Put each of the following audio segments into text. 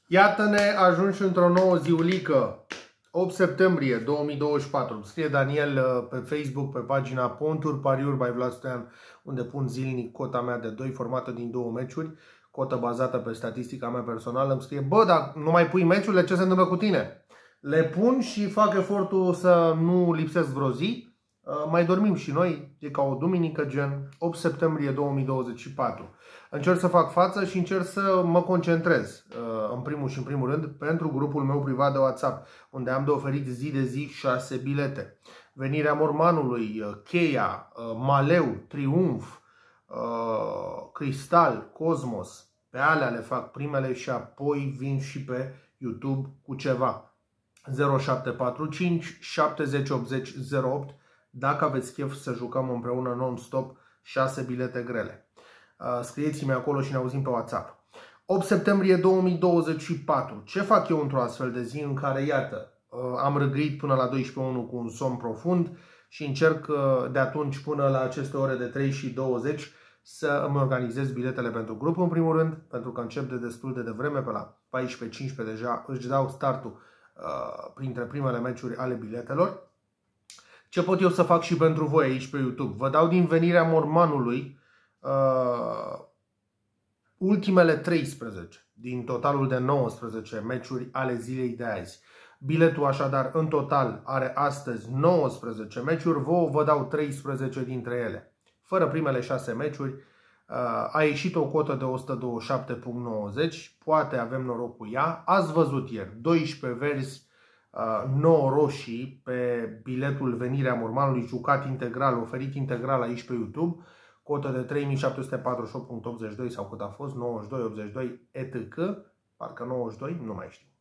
Iată-ne ajunși într-o nouă ziulică, 8 septembrie 2024. Îmi scrie Daniel pe Facebook, pe pagina Ponturi Pariuri by Vlad Stoian, unde pun zilnic cota mea de 2, formată din 2 meciuri, cotă bazată pe statistica mea personală. Îmi scrie: bă, dar nu mai pui meciurile, ce se întâmplă cu tine? Le pun și fac efortul să nu lipsesc vreo zi. Mai dormim și noi, e ca o duminică, gen 8 septembrie 2024. Încerc să fac față și încerc să mă concentrez, în primul și în primul rând, pentru grupul meu privat de WhatsApp, unde am de oferit zi de zi 6 bilete. Venirea Mormanului, Cheia, Maleu, Triumf, Cristal, Cosmos. Pe alea le fac primele și apoi vin și pe YouTube cu ceva. 0745 70 80 08. Dacă aveți chef să jucăm împreună non-stop 6 bilete grele. Scrieți-mi acolo și ne auzim pe WhatsApp. 8 septembrie 2024. Ce fac eu într-o astfel de zi în care, iată, am răgrit până la 12:01 cu un somn profund și încerc de atunci până la aceste ore de 3:20 să îmi organizez biletele pentru grup, în primul rând, pentru că încep de destul de devreme, pe la 14:15 deja își dau startul printre primele meciuri ale biletelor. Ce pot eu să fac și pentru voi aici pe YouTube? Vă dau din venirea Mormanului ultimele 13 din totalul de 19 meciuri ale zilei de azi. Biletul așadar în total are astăzi 19 meciuri, vă dau 13 dintre ele. Fără primele 6 meciuri a ieșit o cotă de 127,90, poate avem noroc cu ea. Ați văzut ieri 12 verzi, 9 roșii pe biletul Venirea Mormanului, jucat integral, oferit integral aici pe YouTube, cotă de 3748,82 sau cât a fost, 92,82 etc. Parcă 92, nu mai știu.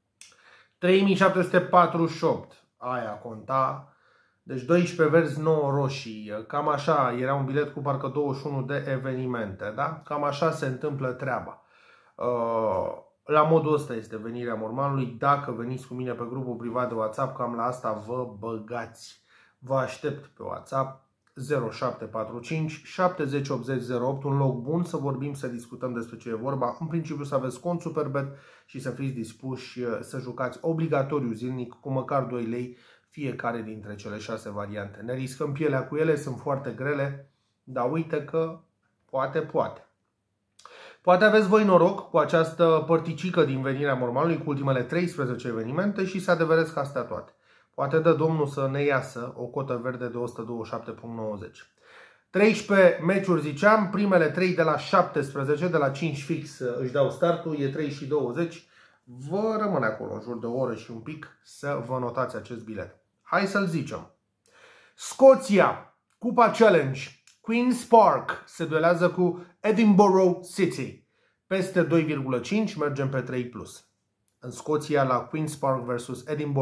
3748, aia conta. Deci 12 verzi, 9 roșii. Cam așa, era un bilet cu parcă 21 de evenimente, da? Cam așa se întâmplă treaba. La modul ăsta este Venirea Mormanului. Dacă veniți cu mine pe grupul privat de WhatsApp, cam la asta vă băgați. Vă aștept pe WhatsApp 0745 70 80 08, un loc bun să vorbim, să discutăm despre ce e vorba. În principiu să aveți cont Superbet și să fiți dispuși să jucați obligatoriu zilnic cu măcar 2 lei fiecare dintre cele 6 variante. Ne riscăm pielea cu ele, sunt foarte grele, dar uite că poate. Poate aveți voi noroc cu această părticică din Venirea Mormanului, cu ultimele 13 evenimente, și să adevereți că astea toate. Poate dă Domnul să ne iasă o cotă verde de 127,90. 13 meciuri ziceam, primele 3 de la 17, de la 5 fix își dau startul, e 3:20. Vă rămâne acolo în jur de o oră și un pic să vă notați acest bilet. Hai să-l zicem. Scoția, Cupa Challenge. Queen's Park se duelează cu Edinburgh City. Peste 2,5 mergem pe 3+. În Scoția la Queen's Park versus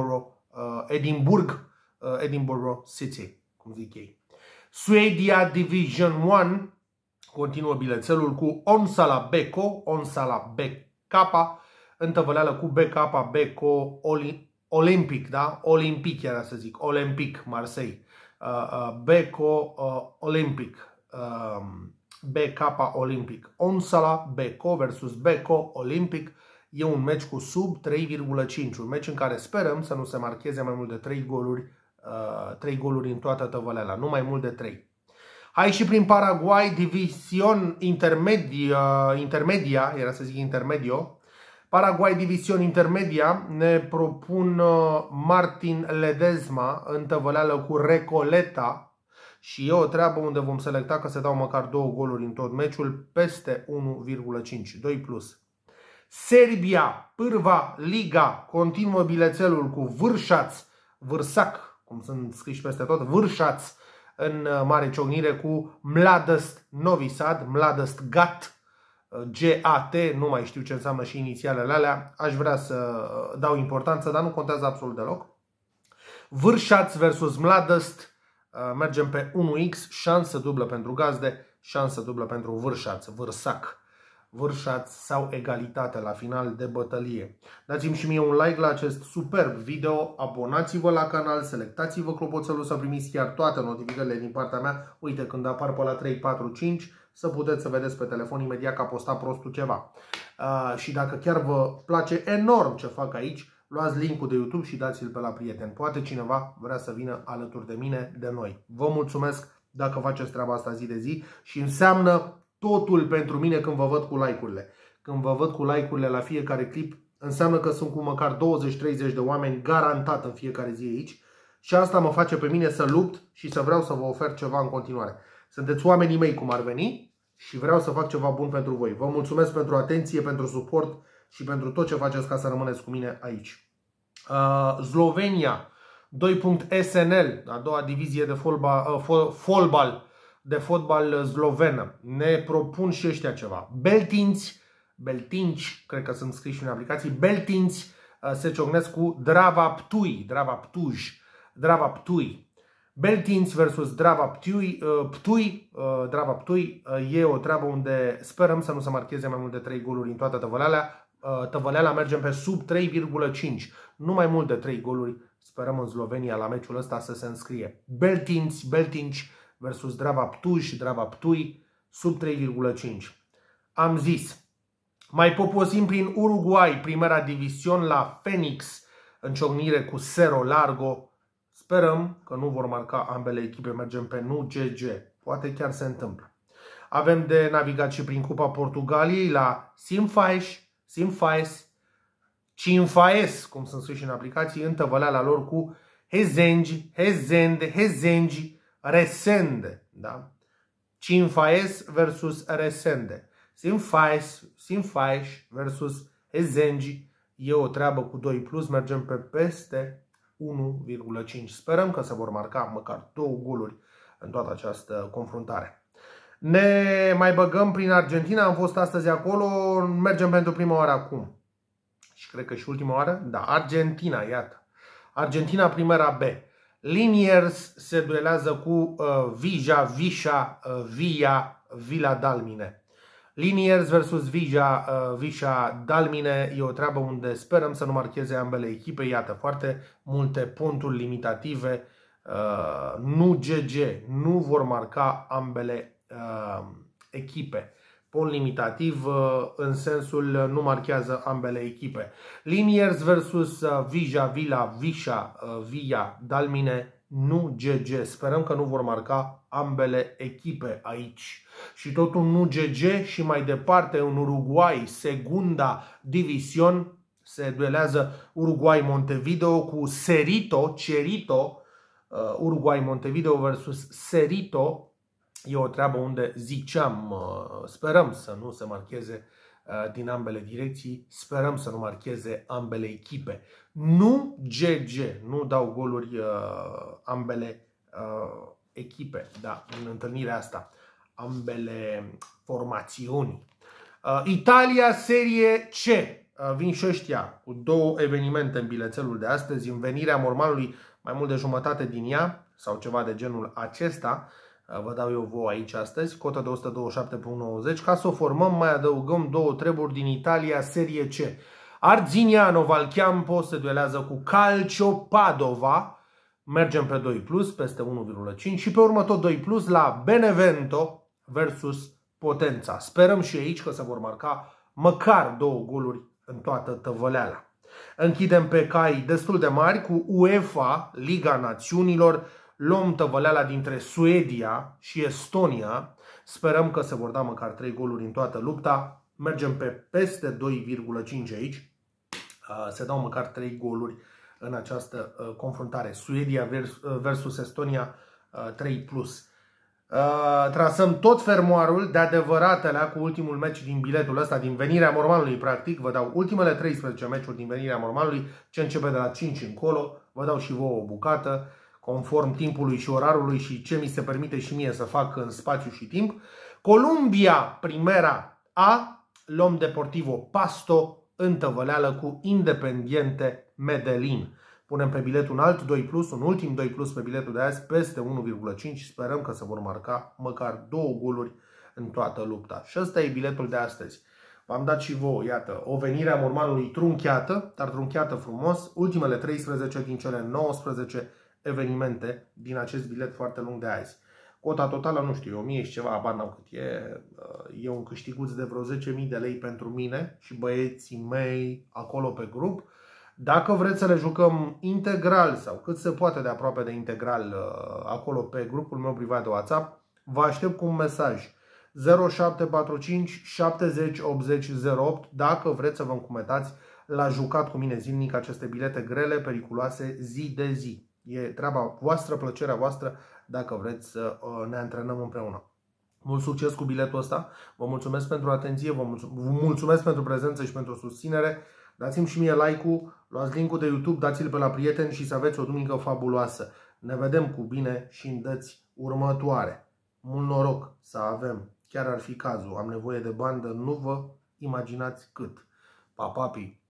Edinburgh City, cum zic ei. Suedia Division 1 continuă bilețelul cu Onsala Beko, Onsala BK, întăvăleală cu BK, Beko Olympic, da? Olympic era să zic, Olympic Marseille. Beko Olympic, BK Olympic. Onsala Beko versus Beko Olympic. E un meci cu sub 3,5, un meci în care sperăm să nu se marcheze mai mult de 3 goluri, 3 goluri în toată tăvăleala, nu mai mult de 3. Hai și prin Paraguay, Division Intermedia, era să zic Intermedio. Paraguay Division Intermedia ne propun Martin Ledesma în tăvăleală cu Recoleta și e o treabă unde vom selecta că se dau măcar 2 goluri în tot meciul, peste 1,5, 2+. Serbia, Pârva Liga, continuă bilețelul cu Vârsac, cum sunt scriși peste tot, Vârșaț în mare ciocnire cu Mladost Novi Sad, Mladost GAT, GAT, nu mai știu ce înseamnă și inițialele alea, aș vrea să dau importanță, dar nu contează absolut deloc. Vârșaț versus Mladost, mergem pe 1x, șansă dublă pentru gazde, șansă dublă pentru Vârșaț, Vârșaț sau egalitate la final de bătălie. Dați-mi și mie un like la acest superb video, abonați-vă la canal, selectați-vă clopoțelul să primiți chiar toate notificările din partea mea. Uite, când apar pe la 3, 4, 5, să puteți să vedeți pe telefon imediat că a postat prostul ceva. Și dacă chiar vă place enorm ce fac aici, luați linkul de YouTube și dați-l pe la prieteni. Poate cineva vrea să vină alături de mine, de noi. Vă mulțumesc dacă faceți treaba asta zi de zi și înseamnă totul pentru mine când vă văd cu like-urile. Când vă văd cu like-urile la fiecare clip, înseamnă că sunt cu măcar 20-30 de oameni garantat în fiecare zi aici și asta mă face pe mine să lupt și să vreau să vă ofer ceva în continuare. Sunteți oamenii mei cum ar veni și vreau să fac ceva bun pentru voi. Vă mulțumesc pentru atenție, pentru suport și pentru tot ce faceți ca să rămâneți cu mine aici. Slovenia 2.SNL, a doua divizie de fotbal slovenă. Ne propun și ăștia ceva. Beltinci, cred că sunt scriși în aplicații. Beltinci se ciocnesc cu Drava Ptui. Beltinci versus Drava Ptui. Drava Ptui e o treabă unde sperăm să nu se marcheze mai mult de 3 goluri în toată tăvăleala. Mergem pe sub 3,5. Nu mai mult de 3 goluri sperăm în Slovenia la meciul ăsta să se înscrie. Beltinci versus Drava Ptui, sub 3,5. Am zis, mai poposim prin Uruguay, Primera División la Phoenix, în ciocnire cu Cerro Largo. Sperăm că nu vor marca ambele echipe, mergem pe nu GG. Poate chiar se întâmplă. Avem de navigat și prin Cupa Portugaliei la Simfaes, cum sunt scriși în aplicații, în tăvăleala lor cu Resende. Da? Simfaes versus Resende. Simfaes versus Resende. E o treabă cu 2+, mergem pe peste 1,5. Sperăm că se vor marca măcar 2 goluri în toată această confruntare. Ne mai băgăm prin Argentina, am fost astăzi acolo, mergem pentru prima oară acum. Și cred că și ultima oară? Da, Argentina, iată. Argentina Primera B. Liniers se duelează cu Villa Dalmine. Liniers versus Villa Dalmine e o treabă unde sperăm să nu marcheze ambele echipe. Iată, foarte multe punturi limitative. Nu GG, nu vor marca ambele echipe. Punct limitativ în sensul nu marchează ambele echipe. Liniers versus Villa Dalmine, nu GG. Sperăm că nu vor marca ambele echipe aici. Și tot un nu GG și mai departe în Uruguay, Segunda División, se duelează Uruguay Montevideo cu Cerrito. Uruguay Montevideo versus Cerrito. E o treabă unde ziceam, sperăm să nu se marcheze din ambele direcții, sperăm să nu marcheze ambele echipe. Nu GG, nu dau goluri ambele echipe, da, în întâlnirea asta, ambele formațiuni. Italia Serie C, vin și ăștia cu 2 evenimente în bilețelul de astăzi, învenirea mormanului mai mult de jumătate din ea, sau ceva de genul acesta. Vă dau eu vouă aici astăzi, cotă de 127,90. Ca să o formăm, mai adăugăm 2 treburi din Italia Serie C. Arzignano Valchampo se duelează cu Calcio Padova. Mergem pe 2+, peste 1,5. Și pe urmă tot 2+, la Benevento versus Potenza. Sperăm și aici că se vor marca măcar 2 goluri în toată tăvăleala. Închidem pe cai destul de mari cu UEFA, Liga Națiunilor. Luăm tăvăleala dintre Suedia și Estonia. Sperăm că se vor da măcar 3 goluri în toată lupta. Mergem pe peste 2,5 aici. Se dau măcar 3 goluri în această confruntare. Suedia versus Estonia 3+. Trasăm tot fermoarul de adevăratele cu ultimul meci din biletul ăsta, din venirea mormanului, practic. Vă dau ultimele 13 meciuri din venirea mormanului, ce începe de la 5 încolo. Vă dau și vouă o bucată, conform timpului și orarului și ce mi se permite și mie să fac în spațiu și timp. Columbia Primera A, luăm Deportivo Pasto în tăvăleală cu Independiente Medellin. Punem pe bilet un alt 2+, un ultim 2+ pe biletul de azi, peste 1,5. Sperăm că se vor marca măcar 2 goluri în toată lupta. Și ăsta e biletul de astăzi. V-am dat și vouă, iată, o venire a mormanului trunchiată, dar trunchiată frumos. Ultimele 13 din cele 19 evenimente din acest bilet foarte lung de azi. Cota totală, nu știu, 1000 și ceva, abar n-am cât e un câștiguț de vreo 10.000 de lei pentru mine și băieții mei acolo pe grup. Dacă vreți să le jucăm integral sau cât se poate de aproape de integral acolo pe grupul meu privat de WhatsApp, vă aștept cu un mesaj 0745 70 80 08 dacă vreți să vă încumetați la jucat cu mine zilnic aceste bilete grele, periculoase, zi de zi. E treaba voastră, plăcerea voastră, dacă vreți să ne antrenăm împreună. Mult succes cu biletul ăsta, vă mulțumesc pentru atenție, vă mulțumesc pentru prezență și pentru susținere. Dați-mi și mie like-ul, luați link-ul de YouTube, dați-l pe la prieteni și să aveți o duminică fabuloasă. Ne vedem cu bine și în dăți următoare. Mult noroc să avem, chiar ar fi cazul, am nevoie de bandă, nu vă imaginați cât. Pa, papi!